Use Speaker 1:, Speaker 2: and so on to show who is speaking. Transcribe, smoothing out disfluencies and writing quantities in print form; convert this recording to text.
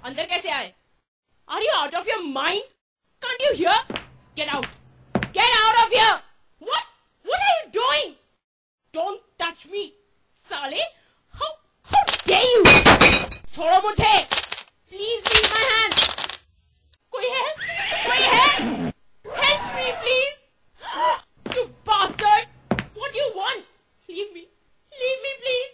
Speaker 1: अंदर कैसे आए? Are you out of your mind? Can't you hear? Get out! Get out of here! What are you doing? Don't touch me, साले! How dare you? छोड़ो मुझे! Please leave my hand! कोई है? कोई है? Help me, please! You bastard! What do you want? Leave me! Leave me, please!